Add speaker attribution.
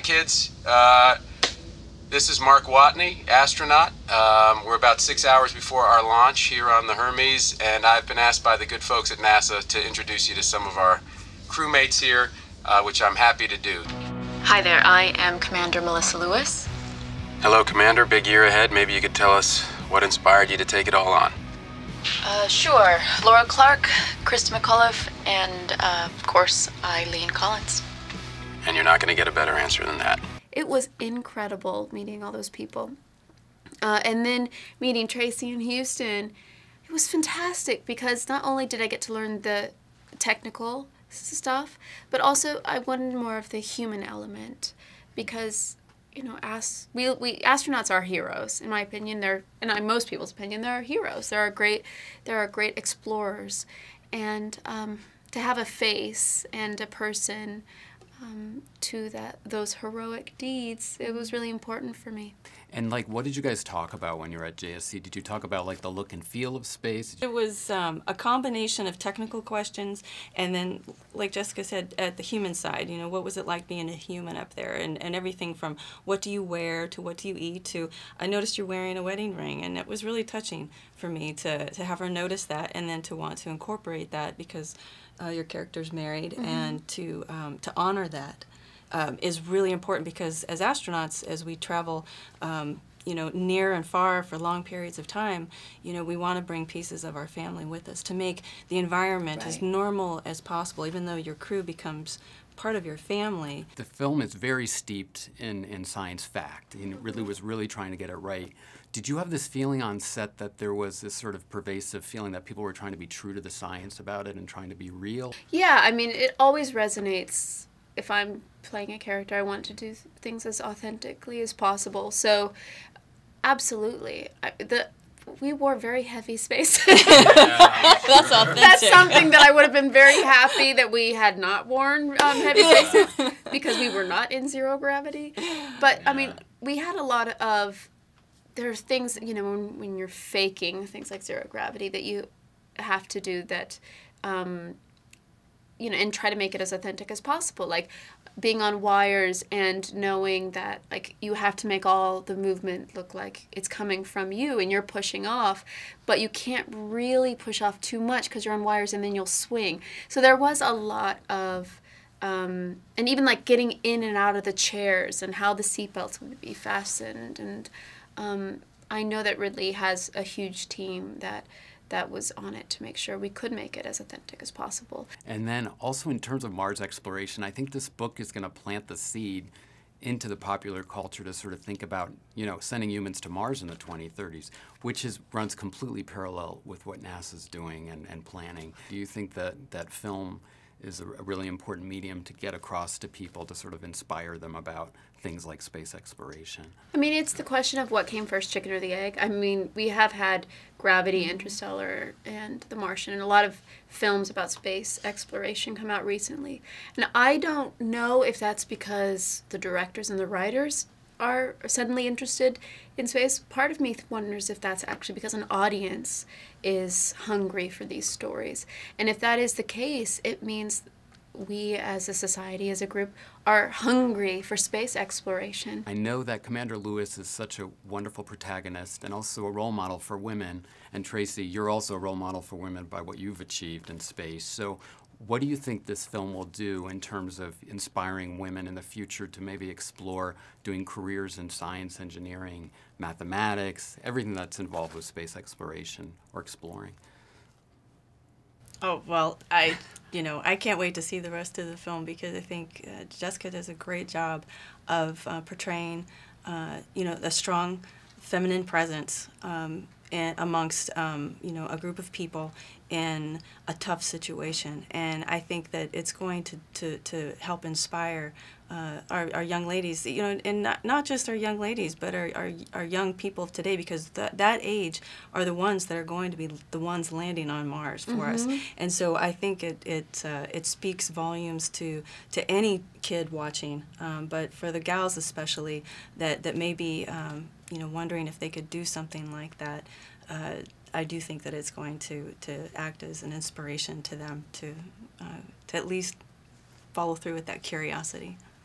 Speaker 1: kids. This is Mark Watney, astronaut. We're about 6 hours before our launch here on the Hermes, and I've been asked by the good folks at NASA to introduce you to some of our crewmates here, which I'm happy to do.
Speaker 2: Hi there, I am Commander Melissa Lewis.
Speaker 1: Hello, Commander. Big year ahead. Maybe you could tell us what inspired you to take it all on.
Speaker 2: Sure. Laura Clark, Krista McAuliffe, and, of course, Eileen Collins.
Speaker 1: And you're not going to get a better answer than that.
Speaker 3: It was incredible meeting all those people. And then meeting Tracy in Houston, it was fantastic because not only did I get to learn the technical stuff, but also I wanted more of the human element because, you know, astronauts are heroes, in my opinion. They're, and in most people's opinion, they're heroes. They're great explorers. And to have a face and a person to those heroic deeds, it was really important for me.
Speaker 4: And like, what did you guys talk about when you were at JSC? Did you talk about like the look and feel of space?
Speaker 5: It was a combination of technical questions and then, like Jessica said, at the human side, you know, what was it like being a human up there, and everything from what do you wear to what do you eat to, I noticed you're wearing a wedding ring, and it was really touching for me to have her notice that and then to want to incorporate that because your character's married, and to honor that. Is really important because as astronauts, as we travel, you know, near and far for long periods of time, you know, we want to bring pieces of our family with us to make the environment as normal as possible, even though your crew becomes part of your family.
Speaker 4: The film is very steeped in science fact, and it really was trying to get it right. Did you have this feeling on set that there was this sort of pervasive feeling that people were trying to be true to the science about it and trying to be real? Yeah,
Speaker 3: I mean, it always resonates. If I'm playing a character, I want to do things as authentically as possible. So, absolutely. We wore very heavy spacesuits.
Speaker 5: That's authentic.
Speaker 3: That's something that I would have been very happy that we had not worn heavy spacesuits because we were not in zero gravity. But, I mean, we had a lot of, there's things, you know, when you're faking things like zero gravity that you have to do that, you know, and try to make it as authentic as possible, like being on wires and knowing that, like, you have to make all the movement look like it's coming from you and you're pushing off, but you can't really push off too much because you're on wires and then you'll swing. So there was a lot of, and even like getting in and out of the chairs and how the seatbelts would be fastened. And I know that Ridley has a huge team that was on it to make sure we could make it as authentic as possible.
Speaker 4: And then also in terms of Mars exploration, I think this book is going to plant the seed into the popular culture to sort of think about, you know, sending humans to Mars in the 2030s, which runs completely parallel with what NASA's doing and planning. Do you think that film is a really important medium to get across to people to sort of inspire them about things like space exploration?
Speaker 3: I mean, it's the question of what came first, chicken or the egg. I mean, we have had Gravity, Interstellar, and The Martian, and a lot of films about space exploration come out recently. And I don't know if that's because the directors and the writers are suddenly interested in space. Part of me wonders if that's actually because an audience is hungry for these stories. And if that is the case, it means we as a society, as a group, are hungry for space exploration.
Speaker 4: I know that Commander Lewis is such a wonderful protagonist and also a role model for women. And Tracy, you're also a role model for women by what you've achieved in space. So what do you think this film will do in terms of inspiring women in the future to maybe explore doing careers in science, engineering, mathematics, everything that's involved with space exploration or exploring?
Speaker 5: Oh, well, I can't wait to see the rest of the film because I think Jessica does a great job of portraying, you know, a strong feminine presence amongst, you know, a group of people in a tough situation. And I think that it's going to help inspire our young ladies, you know, and not just our young ladies, but our young people of today, because that age are the ones that are going to be the ones landing on Mars for us. And so I think it speaks volumes to any kid watching, but for the gals especially that may be you know, wondering if they could do something like that. I do think that it's going to act as an inspiration to them to at least follow through with that curiosity.